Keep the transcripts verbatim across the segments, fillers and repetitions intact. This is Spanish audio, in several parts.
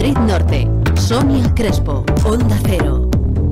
Madrid Norte. Sonia Crespo, Onda Cero.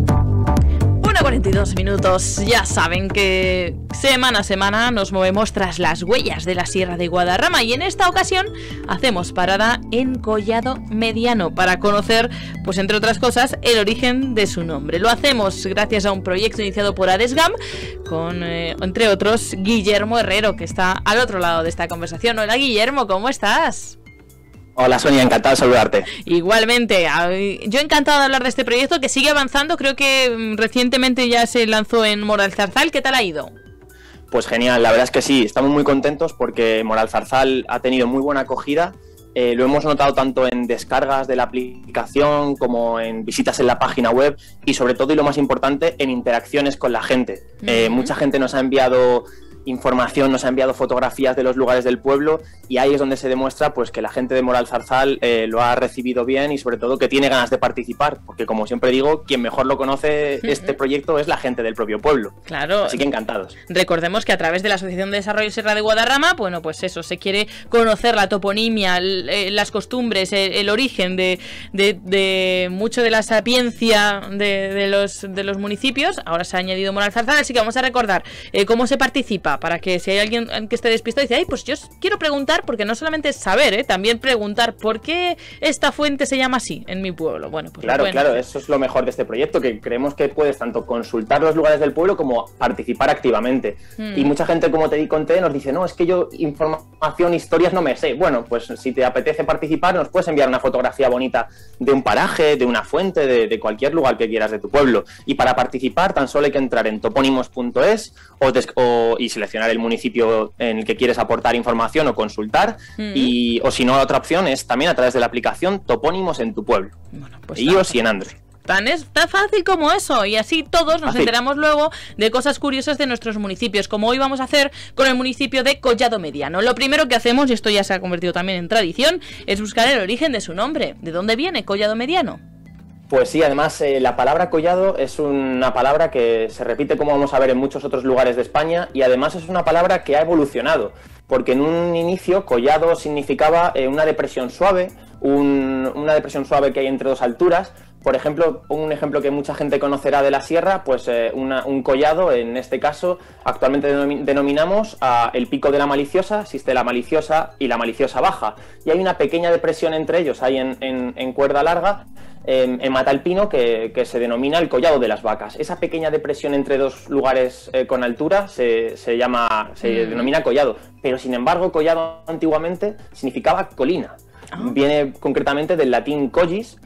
una cuarenta y dos minutos. Ya saben que semana a semana nos movemos tras las huellas de la Sierra de Guadarrama y en esta ocasión hacemos parada en Collado Mediano para conocer, pues entre otras cosas, el origen de su nombre. Lo hacemos gracias a un proyecto iniciado por Adesgam con, eh, entre otros, Guillermo Herrero, que está al otro lado de esta conversación. Hola Guillermo, ¿cómo estás? Hola Sonia, encantado de saludarte. Igualmente, yo encantado de hablar de este proyecto que sigue avanzando. Creo que recientemente ya se lanzó en Moralzarzal. ¿Qué tal ha ido? Pues genial, la verdad es que sí, estamos muy contentos porque Moralzarzal ha tenido muy buena acogida. Eh, lo hemos notado tanto en descargas de la aplicación como en visitas en la página web y sobre todo, y lo más importante, en interacciones con la gente. Uh-huh. Eh, mucha gente nos ha enviado información, nos ha enviado fotografías de los lugares del pueblo y ahí es donde se demuestra pues que la gente de Moralzarzal eh, lo ha recibido bien y sobre todo que tiene ganas de participar, porque como siempre digo, quien mejor lo conoce este proyecto es la gente del propio pueblo. Claro. Así que encantados. Recordemos que a través de la Asociación de Desarrollo Sierra de Guadarrama, bueno, pues eso, se quiere conocer la toponimia, las costumbres, el, el origen de, de, de mucho de la sapiencia de, de, los, de los municipios. Ahora se ha añadido Moralzarzal, así que vamos a recordar eh, cómo se participa, para que si hay alguien que esté despistado y dice, ay, pues yo quiero preguntar, porque no solamente es saber, ¿eh? También preguntar por qué esta fuente se llama así en mi pueblo. Bueno, pues claro, claro, hacer. Eso es lo mejor de este proyecto, que creemos que puedes tanto consultar los lugares del pueblo como participar activamente. Hmm. Y mucha gente, como te conté, nos dice, no, es que yo información, historias no me sé. Bueno, pues si te apetece participar, nos puedes enviar una fotografía bonita de un paraje, de una fuente, de, de cualquier lugar que quieras de tu pueblo. Y para participar tan solo hay que entrar en topónimos punto es o, o, y seleccionar el municipio en el que quieres aportar información o consultar, mm. y o si no, otra opción es también a través de la aplicación Topónimos en tu pueblo, bueno, pues iOS y en Android. Tan, es tan fácil como eso, y así todos nos fácil. enteramos luego de cosas curiosas de nuestros municipios, como hoy vamos a hacer con el municipio de Collado Mediano. Lo primero que hacemos, y esto ya se ha convertido también en tradición, es buscar el origen de su nombre. ¿De dónde viene Collado Mediano? Pues sí, además eh, la palabra collado es una palabra que se repite, como vamos a ver, en muchos otros lugares de España, y además es una palabra que ha evolucionado, porque en un inicio collado significaba eh, una depresión suave, un, una depresión suave que hay entre dos alturas. Por ejemplo, un ejemplo que mucha gente conocerá de la sierra, pues eh, una, un collado, en este caso, actualmente denominamos a el Pico de la Maliciosa. Existe la Maliciosa y la Maliciosa Baja, y hay una pequeña depresión entre ellos, ahí en, en, en cuerda larga, en, en Matalpino, que, que se denomina el Collado de las Vacas. Esa pequeña depresión entre dos lugares eh, con altura se, se llama, se mm. denomina collado, pero sin embargo, collado antiguamente significaba colina. Oh. Viene concretamente del latín collis,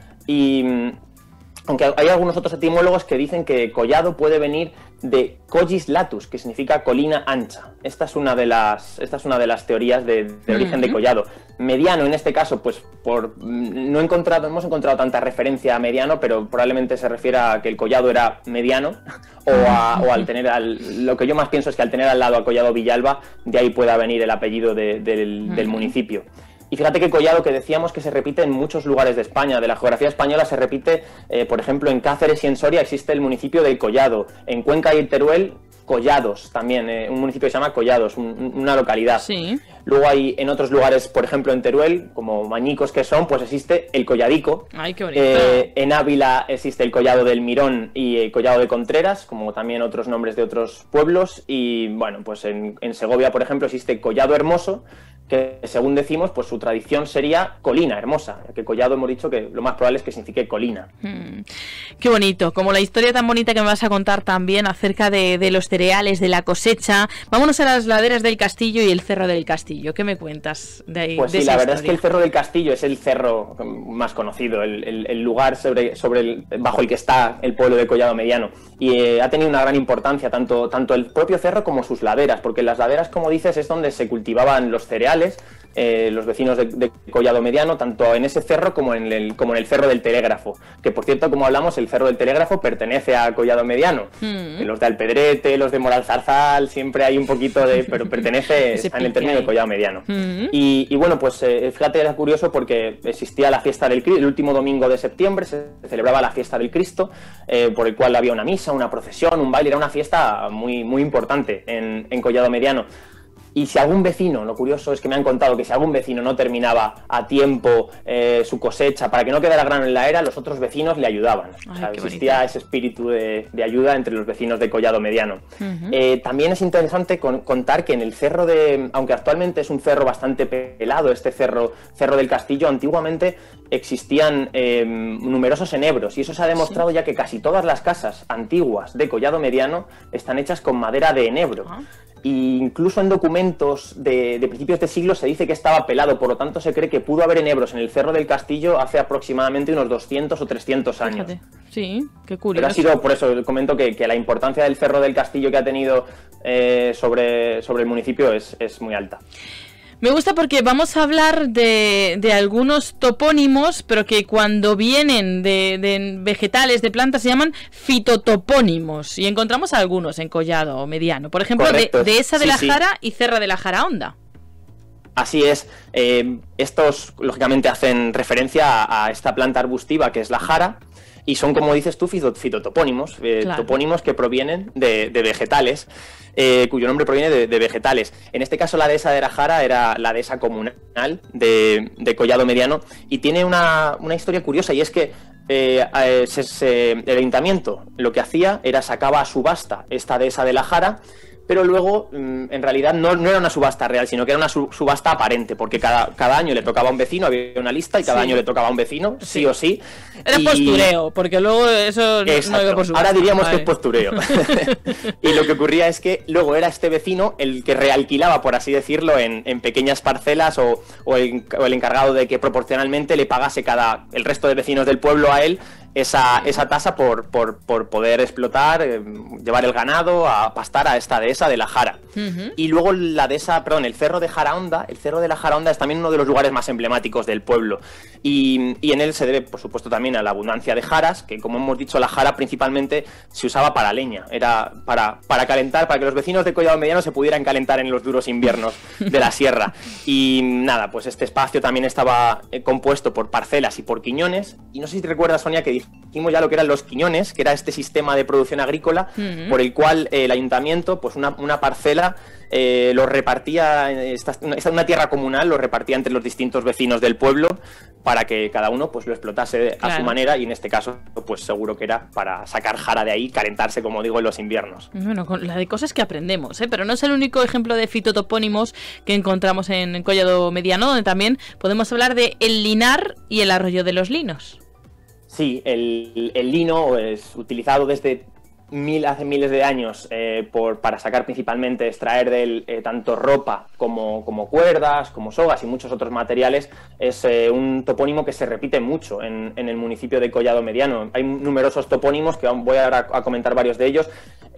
y aunque hay algunos otros etimólogos que dicen que collado puede venir de collis latus, que significa colina ancha. Esta es una de las, esta es una de las teorías de, del uh-huh. origen de collado. Mediano, en este caso, pues por no he encontrado, hemos encontrado tanta referencia a mediano, pero probablemente se refiere a que el collado era mediano, o, a, o al tener, al, lo que yo más pienso es que al tener al lado a Collado Villalba, de ahí pueda venir el apellido de, del, uh-huh. del municipio. Y fíjate que collado, que decíamos que se repite en muchos lugares de España, de la geografía española se repite, eh, por ejemplo, en Cáceres y en Soria existe el municipio de Collado, en Cuenca y Teruel, Collados también, eh, un municipio que se llama Collados, un, una localidad. Sí. Luego hay en otros lugares, por ejemplo en Teruel, como mañicos que son, pues existe el Colladico. Ay, qué bonito. Eh, en Ávila existe el Collado del Mirón y el Collado de Contreras, como también otros nombres de otros pueblos. Y bueno, pues en, en Segovia, por ejemplo, existe Collado Hermoso, que según decimos, pues su tradición sería colina hermosa, que collado hemos dicho que lo más probable es que signifique colina. Hmm. Qué bonito, como la historia tan bonita que me vas a contar también acerca de, de los cereales, de la cosecha. Vámonos a las laderas del Castillo y el Cerro del Castillo. ¿Qué me cuentas de ahí? Pues de sí, la verdad historia? es que el Cerro del Castillo es el cerro más conocido, el, el, el lugar sobre, sobre el, bajo el que está el pueblo de Collado Mediano, y eh, ha tenido una gran importancia tanto, tanto el propio cerro como sus laderas, porque en las laderas, como dices, es donde se cultivaban los cereales. Eh, los vecinos de, de Collado Mediano, tanto en ese cerro como en, el, como en el Cerro del Telégrafo, que por cierto, como hablamos, el Cerro del Telégrafo pertenece a Collado Mediano. Mm. Los de Alpedrete, los de Moralzarzal, siempre hay un poquito de... pero pertenece en el término de Collado Mediano. Mm. Y, y bueno, pues eh, fíjate, era curioso porque existía la fiesta del Cristo, el último domingo de septiembre se celebraba la fiesta del Cristo, eh, por el cual había una misa, una procesión, un baile, era una fiesta muy, muy importante en, en Collado Mediano. Y si algún vecino, lo curioso es que me han contado que si algún vecino no terminaba a tiempo eh, su cosecha para que no quedara grano en la era, los otros vecinos le ayudaban. Ay, o sea, existía bonito. Ese espíritu de, de ayuda entre los vecinos de Collado Mediano. Uh-huh. eh, también es interesante con, contar que en el cerro de, aunque actualmente es un cerro bastante pelado, este cerro, cerro del Castillo, antiguamente existían eh, numerosos enebros, y eso se ha demostrado sí. ya que casi todas las casas antiguas de Collado Mediano están hechas con madera de enebro. Uh-huh. Y incluso en documentos de, de principios de siglo se dice que estaba pelado, por lo tanto se cree que pudo haber enebros en el Cerro del Castillo hace aproximadamente unos doscientos o trescientos años. Fíjate. Sí, qué curioso. Pero ha sido, por eso comento que, que la importancia del Cerro del Castillo que ha tenido eh, sobre, sobre el municipio es, es muy alta. Me gusta porque vamos a hablar de, de algunos topónimos, pero que cuando vienen de, de vegetales, de plantas, se llaman fitotopónimos. Y encontramos algunos en Collado Mediano. Por ejemplo, de, Dehesa de sí, la Jara sí. y Serra de la Jara Honda. Así es. Eh, estos, lógicamente, hacen referencia a, a esta planta arbustiva que es la jara. Y son, como dices tú, fitotopónimos, eh, claro. topónimos que provienen de, de vegetales, eh, cuyo nombre proviene de, de vegetales. En este caso, la dehesa de la Jara era la dehesa comunal de, de Collado Mediano, y tiene una, una historia curiosa, y es que eh, eh, se, se, el ayuntamiento lo que hacía era sacaba a subasta esta dehesa de la Jara, pero luego, en realidad, no, no era una subasta real, sino que era una subasta aparente, porque cada, cada año le tocaba a un vecino, había una lista, y cada sí. año le tocaba a un vecino, sí, sí o sí. Era y... postureo, porque luego eso Exacto. no iba por subasta. Ahora diríamos vale. que es postureo. Y lo que ocurría es que luego era este vecino el que realquilaba, por así decirlo, en, en pequeñas parcelas, o, o, el, o el encargado de que proporcionalmente le pagase cada el resto de vecinos del pueblo a él esa, esa tasa por, por, por poder explotar, eh, llevar el ganado a pastar a esta dehesa de la Jara. Uh-huh. Y luego la dehesa, perdón, el cerro de Jara Honda, el cerro de la Jara Honda es también uno de los lugares más emblemáticos del pueblo. Y, y en él se debe, por supuesto, también a la abundancia de jaras, que, como hemos dicho, la jara principalmente se usaba para leña, era para, para calentar, para que los vecinos de Collado Mediano se pudieran calentar en los duros inviernos de la sierra. Y nada, pues este espacio también estaba eh, compuesto por parcelas y por quiñones. Y no sé si te recuerdas, Sonia, que dijimos ya lo que eran los quiñones, que era este sistema de producción agrícola uh-huh. por el cual eh, el ayuntamiento, pues una, una parcela eh, lo repartía, esta, esta, una tierra comunal lo repartía entre los distintos vecinos del pueblo para que cada uno pues lo explotase claro. a su manera, y en este caso pues seguro que era para sacar jara de ahí, calentarse, como digo, en los inviernos. Bueno, con la de cosas que aprendemos, ¿eh? Pero no es el único ejemplo de fitotopónimos que encontramos en Collado Mediano, donde también podemos hablar de el linar y el arroyo de los linos. Sí, el, el lino es utilizado desde mil, hace miles de años eh, por, para sacar principalmente, extraer de él eh, tanto ropa como, como cuerdas, como sogas y muchos otros materiales. Es eh, un topónimo que se repite mucho en, en el municipio de Collado Mediano. Hay numerosos topónimos, que voy ahora a comentar varios de ellos.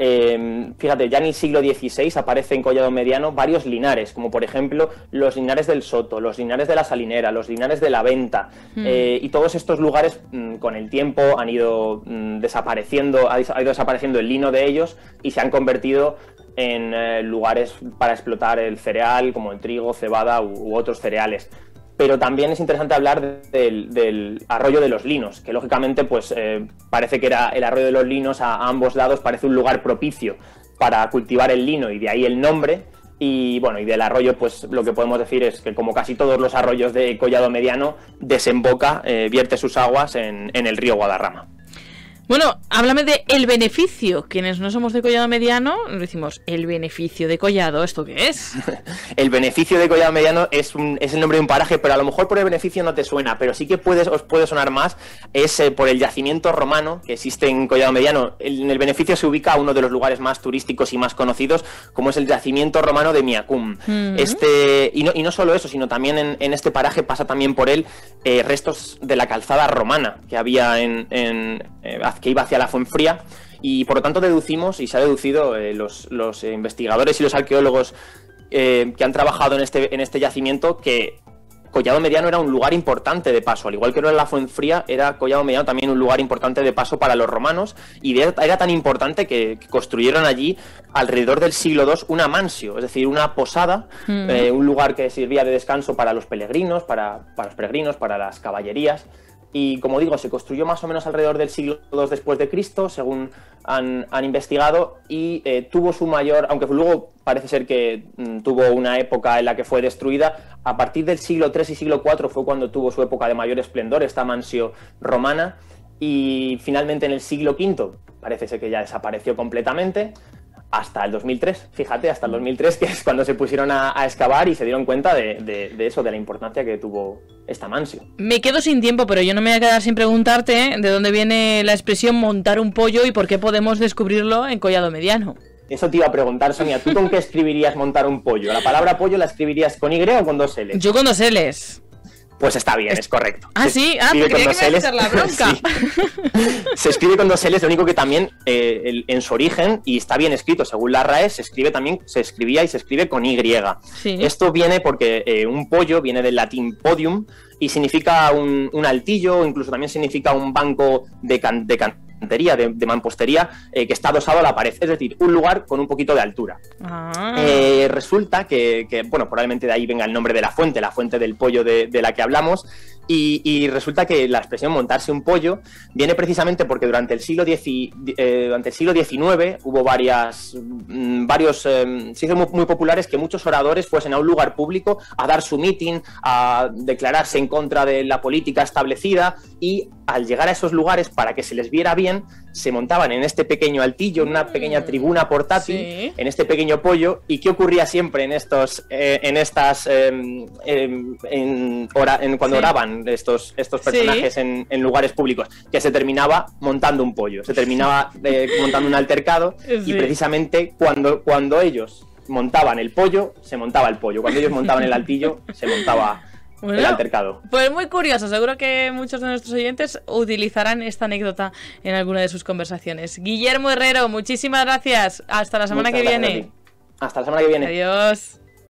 Eh, fíjate, ya en el siglo dieciséis aparece en Collado Mediano varios linares, como por ejemplo los linares del Soto, los linares de la Salinera, los linares de la Venta, mm. eh, y todos estos lugares mm, con el tiempo han ido mm, desapareciendo, ha ido desapareciendo el lino de ellos, y se han convertido en eh, lugares para explotar el cereal, como el trigo, cebada u, u otros cereales. Pero también es interesante hablar de, del, del arroyo de los linos, que lógicamente pues eh, parece que era el arroyo de los linos a, a ambos lados, parece un lugar propicio para cultivar el lino, y de ahí el nombre. Y bueno, y del arroyo pues lo que podemos decir es que, como casi todos los arroyos de Collado Mediano, desemboca, eh, vierte sus aguas en, en el río Guadarrama. Bueno, háblame de el beneficio. Quienes no somos de Collado Mediano, decimos, el beneficio de Collado, ¿esto qué es? El beneficio de Collado Mediano es, un, es el nombre de un paraje, pero a lo mejor por el beneficio no te suena, pero sí que puedes, os puede sonar más, es eh, por el yacimiento romano que existe en Collado Mediano. En el beneficio se ubica uno de los lugares más turísticos y más conocidos, como es el yacimiento romano de Miacum. Uh-huh. Este, y, no, y no solo eso, sino también en, en este paraje pasa también por él eh, restos de la calzada romana que había en... en eh, que iba hacia la Fuenfría, y por lo tanto deducimos, y se ha deducido eh, los, los investigadores y los arqueólogos eh, que han trabajado en este, en este yacimiento, que Collado Mediano era un lugar importante de paso, al igual que no era la Fuenfría, era Collado Mediano también un lugar importante de paso para los romanos, y de, era tan importante que, que construyeron allí alrededor del siglo dos una mansio, es decir, una posada, mm. eh, un lugar que servía de descanso para los peregrinos, para, para los peregrinos, para las caballerías. y, como digo, se construyó más o menos alrededor del siglo dos después de Cristo, según han, han investigado, y eh, tuvo su mayor, aunque luego parece ser que mm, tuvo una época en la que fue destruida, a partir del siglo tres y siglo cuatro fue cuando tuvo su época de mayor esplendor, esta mansio romana, y finalmente en el siglo quinto parece ser que ya desapareció completamente, hasta el dos mil tres, fíjate, hasta el dos mil tres, que es cuando se pusieron a, a excavar y se dieron cuenta de, de, de eso, de la importancia que tuvo esta mansio. Me quedo sin tiempo, pero yo no me voy a quedar sin preguntarte de dónde viene la expresión montar un pollo y por qué podemos descubrirlo en Collado Mediano. Eso te iba a preguntar, Sonia, ¿tú con qué escribirías montar un pollo? ¿La palabra pollo la escribirías con Y o con dos L's? Yo con dos L's. Pues está bien, es correcto. Ah, se sí, ah, creía que me iba a hacer la bronca. Sí. Se escribe con dos L's, lo único que también eh, el, en su origen, y está bien escrito, según la R A E, se escribe también, se escribía y se escribe con Y. Sí. Esto viene porque eh, un pollo viene del latín podium y significa un, un altillo, o incluso también significa un banco de, can, de cantería, de, de mampostería, eh, que está adosado a la pared, es decir, un lugar con un poquito de altura. Ah. Eh, resulta que, que, bueno, probablemente de ahí venga el nombre de la fuente, la fuente del pollo de, de la que hablamos, y, y resulta que la expresión montarse un pollo viene precisamente porque durante el siglo X, eh, durante el siglo diecinueve hubo varias, mmm, varios, eh, se hizo muy, muy populares que muchos oradores fuesen a un lugar público a dar su meeting, a declararse en contra de la política establecida, y al llegar a esos lugares, para que se les viera bien, se montaban en este pequeño altillo, en una pequeña tribuna portátil, sí. en este pequeño pollo. ¿Y qué ocurría siempre en estos, eh, en estas, eh, en, en, ora, en cuando sí. oraban estos, estos personajes sí. en, en lugares públicos? Que se terminaba montando un pollo, se terminaba eh, montando un altercado, sí. y precisamente cuando, cuando ellos montaban el pollo, se montaba el pollo. Cuando ellos montaban el altillo, se montaba bueno, el altercado. Pues muy curioso, seguro que muchos de nuestros oyentes utilizarán esta anécdota en alguna de sus conversaciones. Guillermo Herrero, muchísimas gracias. Hasta la semana Muchas que viene. Hasta la semana que viene. Adiós.